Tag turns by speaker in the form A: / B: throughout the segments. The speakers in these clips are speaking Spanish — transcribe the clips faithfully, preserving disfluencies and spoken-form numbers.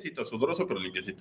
A: limpiecito, sudoroso, pero limpiecito.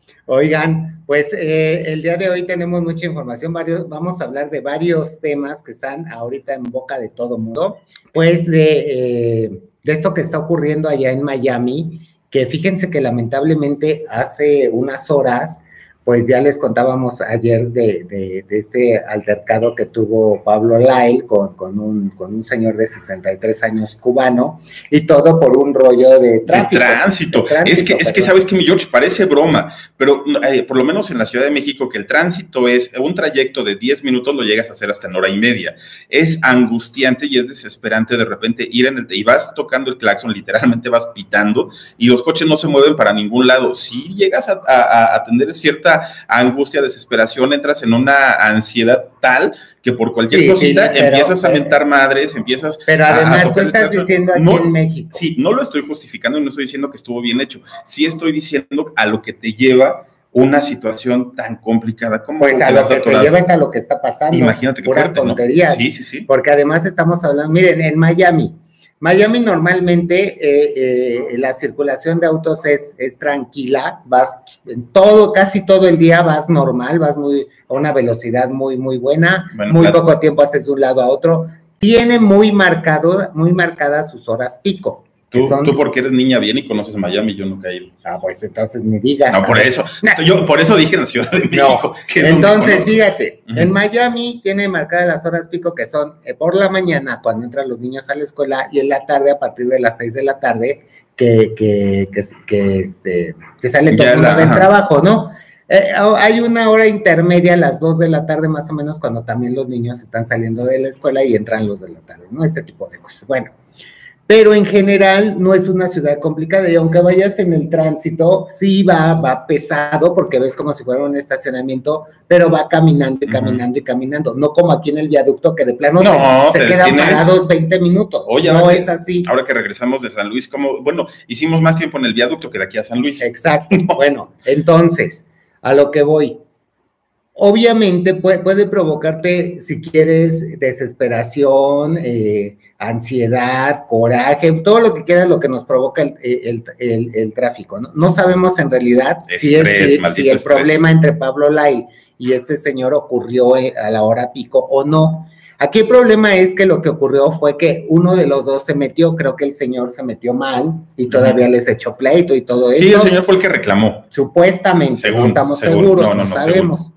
B: Oigan, pues eh, el día de hoy tenemos mucha información, varios, vamos a hablar de varios temas que están ahorita en boca de todo mundo, pues de, eh, de esto que está ocurriendo allá en Miami, que fíjense que lamentablemente hace unas horas, pues ya les contábamos ayer de, de, de este altercado que tuvo Pablo Lyle con, con, un, con un señor de sesenta y tres años cubano, y todo por un rollo de tráfico.
A: De tránsito. De tránsito es que, es que sabes que, mi George, parece broma, pero eh, por lo menos en la Ciudad de México, que el tránsito es un trayecto de diez minutos, lo llegas a hacer hasta en hora y media. Es angustiante y es desesperante de repente ir en el... y vas tocando el claxon, literalmente vas pitando, y los coches no se mueven para ningún lado. Si llegas a, a, a tener cierta angustia, desesperación, entras en una ansiedad tal que por cualquier sí, cosita sí, pero, empiezas a mentar madres, empiezas
B: pero además
A: a
B: tú estás diciendo aquí
A: no,
B: en México.
A: Sí, no lo estoy justificando y no estoy diciendo que estuvo bien hecho, sí estoy diciendo a lo que te lleva una situación tan complicada como...
B: Pues a lo que te lleva es a lo que está pasando.
A: Imagínate que
B: puras
A: fuerte,
B: tonterías.
A: ¿no? Sí, sí, sí.
B: Porque además estamos hablando, miren, en Miami, Miami normalmente eh, eh, la circulación de autos es, es tranquila, vas en todo, casi todo el día vas normal, vas muy, a una velocidad muy, muy buena, bueno, muy claro. Poco tiempo haces de un lado a otro, tiene muy marcado, muy marcadas sus horas pico.
A: Tú,
B: son...
A: tú porque eres niña bien y conoces Miami, yo nunca he ido.
B: Ah, pues entonces ni digas.
A: No, por eso, yo por eso dije en la Ciudad de México.
B: No. Que entonces, fíjate, uh-huh. En Miami tiene marcadas las horas pico que son eh, por la mañana cuando entran los niños a la escuela y en la tarde a partir de las seis de la tarde que, que, que, que, este, que sale todo el mundo del trabajo, ¿no? Eh, hay una hora intermedia a las dos de la tarde más o menos cuando también los niños están saliendo de la escuela y entran los de la tarde, ¿no? Este tipo de cosas. Bueno. Pero en general no es una ciudad complicada y aunque vayas en el tránsito, sí va, va pesado porque ves como si fuera un estacionamiento, pero va caminando y caminando uh-huh. y caminando, no como aquí en el viaducto que de plano no, se, se quedan tienes... parados veinte minutos, Oye, no
A: ahora,
B: es así.
A: Ahora que regresamos de San Luis, como, bueno, hicimos más tiempo en el viaducto que de aquí a San Luis.
B: Exacto, bueno, entonces, a lo que voy. Obviamente puede, puede provocarte, si quieres, desesperación, eh, ansiedad, coraje, todo lo que quieras, lo que nos provoca el, el, el, el tráfico, ¿no? No sabemos en realidad estrés, si, es, si, si el estrés. Problema entre Pablo Lyle y este señor ocurrió a la hora pico o no. Aquí el problema es que lo que ocurrió fue que uno de los dos se metió, creo que el señor se metió mal y todavía uh-huh. les echó pleito y todo eso.
A: Sí, el señor fue el que reclamó.
B: Supuestamente, según, no estamos según, seguros, no, no, no, no sabemos. Según.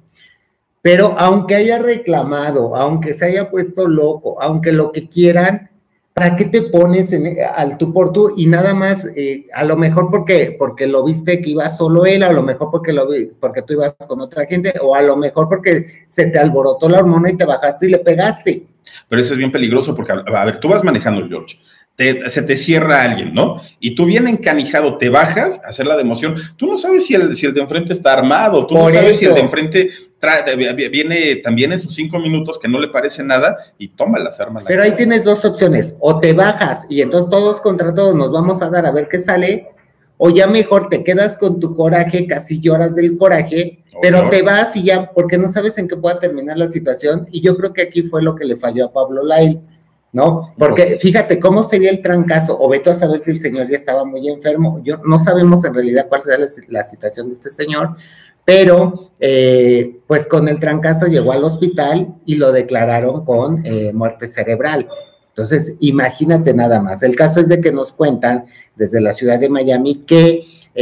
B: Pero aunque haya reclamado, aunque se haya puesto loco, aunque lo que quieran, ¿para qué te pones en, al tú por tú? Y nada más, eh, a lo mejor porque, porque lo viste que iba solo él, a lo mejor porque, lo vi, porque tú ibas con otra gente, o a lo mejor porque se te alborotó la hormona y te bajaste y le pegaste.
A: Pero eso es bien peligroso porque, a ver, tú vas manejando, George. Te, se te cierra alguien, ¿no? Y tú bien encanijado te bajas a hacer la democión. Tú no sabes si el, si el de enfrente está armado, tú Por no sabes eso. si el de enfrente trae, viene también en sus cinco minutos que no le parece nada y toma las armas.
B: Pero ahí tienes dos opciones, o te bajas y entonces todos contra todos nos vamos a dar a ver qué sale, o ya mejor te quedas con tu coraje, casi lloras del coraje, oh, pero Dios. te vas y ya, porque no sabes en qué pueda terminar la situación, y yo creo que aquí fue lo que le falló a Pablo Lyle, ¿no? Porque fíjate, ¿cómo sería el trancazo? O vete a saber si el señor ya estaba muy enfermo. Yo no sabemos en realidad cuál será la, la situación de este señor, pero eh, pues con el trancazo llegó al hospital y lo declararon con eh, muerte cerebral. Entonces, imagínate nada más. El caso es de que nos cuentan desde la ciudad de Miami que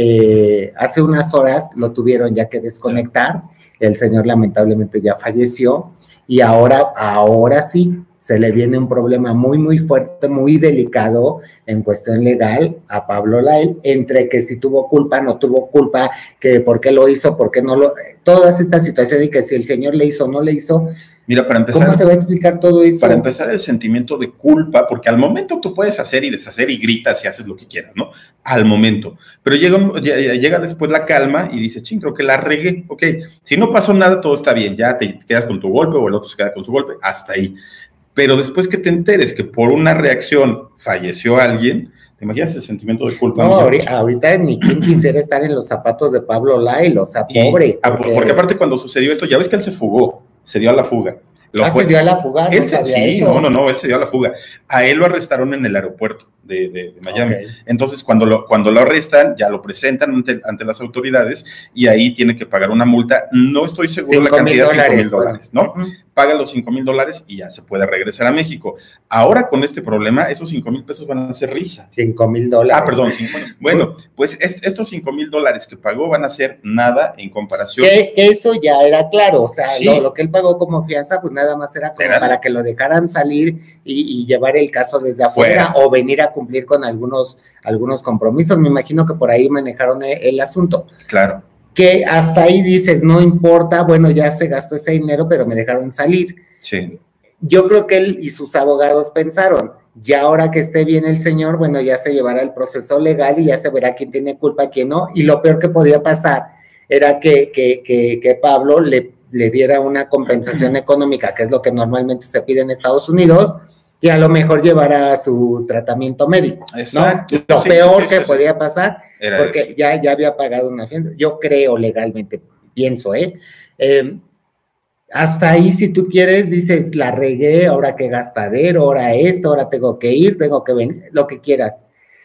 B: eh, hace unas horas lo tuvieron ya que desconectar. El señor lamentablemente ya falleció y ahora, ahora sí, se le viene un problema muy, muy fuerte, muy delicado en cuestión legal a Pablo Lyle, entre que si tuvo culpa, no tuvo culpa, que por qué lo hizo, por qué no lo... Todas estas situaciones y que si el señor le hizo o no le hizo...
A: Mira, para empezar...
B: ¿Cómo se va a explicar todo eso?
A: Para empezar, el sentimiento de culpa, porque al momento tú puedes hacer y deshacer y gritas y haces lo que quieras, ¿no? Al momento. Pero llega, llega después la calma y dices, ching, creo que la regué, ok. Si no pasó nada, todo está bien, ya te quedas con tu golpe o el otro se queda con su golpe, hasta ahí. Pero después que te enteres que por una reacción falleció alguien, ¿te imaginas el sentimiento de culpa?
B: No, ahorita, ahorita ni quien quisiera estar en los zapatos de Pablo Lyle, o sea, pobre.
A: Y, porque... porque aparte cuando sucedió esto, ya ves que él se fugó, se dio a la fuga. Lo
B: ah,
A: fue.
B: se dio a la fuga.
A: Él
B: no
A: se, sí,
B: eso.
A: no, no, no, él se dio a la fuga. A él lo arrestaron en el aeropuerto de, de, de Miami. Okay. Entonces, cuando lo, cuando lo arrestan, ya lo presentan ante, ante las autoridades y ahí tiene que pagar una multa. No estoy seguro de la cantidad, cinco mil dólares, ¿no? Uh-huh. Paga los cinco mil dólares y ya se puede regresar a México. Ahora, con este problema, esos cinco mil pesos van a ser risa.
B: cinco mil dólares.
A: Ah, perdón, cinco, bueno, pues es, estos cinco mil dólares que pagó van a ser nada en comparación.
B: Que, que eso ya era claro, o sea, sí. lo, lo que él pagó como fianza, pues nada más era como era para que lo dejaran salir y, y llevar el caso desde afuera Fuera. o venir a cumplir con algunos, algunos compromisos. Me imagino que por ahí manejaron el, el asunto.
A: Claro.
B: Que hasta ahí dices, no importa, bueno, ya se gastó ese dinero, pero me dejaron salir.
A: Sí.
B: Yo creo que él y sus abogados pensaron, ya ahora que esté bien el señor, bueno, ya se llevará el proceso legal y ya se verá quién tiene culpa, quién no, y lo peor que podía pasar era que, que, que, que Pablo le, le diera una compensación económica, que es lo que normalmente se pide en Estados Unidos, y a lo mejor llevara su tratamiento médico, Exacto. ¿no? Lo sí, peor sí, sí, que sí, podía pasar, era porque ya, ya había pagado una fianza, yo creo legalmente, pienso, ¿eh? eh Hasta ahí, si tú quieres, dices, la regué, ahora qué gastadero, ahora esto, ahora tengo que ir, tengo que venir, lo que quieras.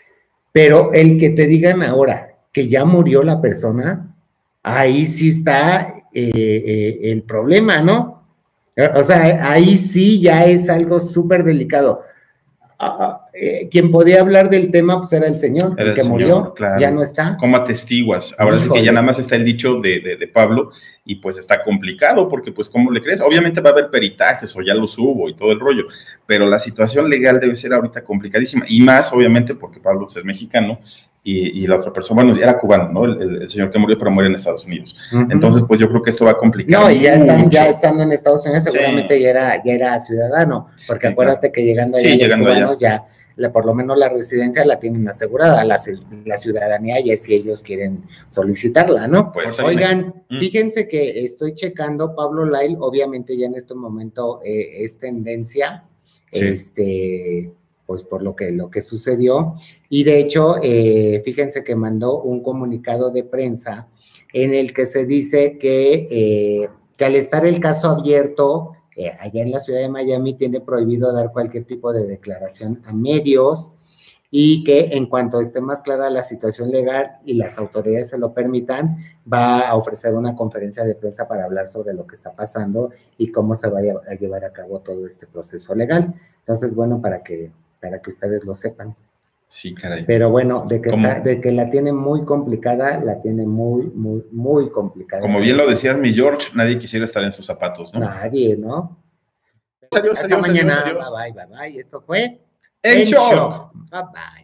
B: Pero el que te digan ahora que ya murió la persona, ahí sí está eh, eh, el problema, ¿no? O sea, ahí sí ya es algo súper delicado. Ah, eh, quien podía hablar del tema, pues era el señor, era el que el señor, murió, claro. Ya no está.
A: Como atestiguas. Ahora Híjole. sí que ya nada más está el dicho de, de, de Pablo, y pues está complicado, porque pues, ¿cómo le crees? Obviamente va a haber peritajes, o ya los hubo, y todo el rollo, pero la situación legal debe ser ahorita complicadísima, y más, obviamente, porque Pablo pues, es mexicano, y, y la otra persona, bueno, era cubano, ¿no? El, el, el señor que murió, pero muere en Estados Unidos. Uh-huh. Entonces, pues yo creo que esto va a complicar.
B: No, y ya están, ya estando en Estados Unidos, seguramente sí. ya, era, ya era ciudadano, porque sí, acuérdate claro. que llegando allá,
A: sí,
B: los
A: llegando
B: cubanos
A: allá.
B: ya, la, por lo menos la residencia la tienen asegurada, la, la ciudadanía ya es si ellos quieren solicitarla, ¿no?
A: Pues,
B: Oigan, mm. fíjense que estoy checando, Pablo Lyle, obviamente ya en este momento eh, es tendencia, sí. este... pues por lo que, lo que sucedió, y de hecho, eh, fíjense que mandó un comunicado de prensa en el que se dice que, eh, que al estar el caso abierto, eh, allá en la ciudad de Miami, tiene prohibido dar cualquier tipo de declaración a medios, y que en cuanto esté más clara la situación legal y las autoridades se lo permitan, va a ofrecer una conferencia de prensa para hablar sobre lo que está pasando y cómo se va a llevar a cabo todo este proceso legal. Entonces, bueno, para que para que ustedes lo sepan.
A: Sí, caray.
B: Pero bueno, de que, está, de que la tiene muy complicada, la tiene muy, muy, muy complicada.
A: Como bien lo decías, mi George, nadie quisiera estar en sus zapatos, ¿no?
B: Nadie, ¿no?
A: Adiós,
B: Hasta
A: adiós,
B: mañana.
A: adiós, adiós.
B: Bye, bye, bye, bye. Esto fue
A: En Shock.
B: Bye, bye.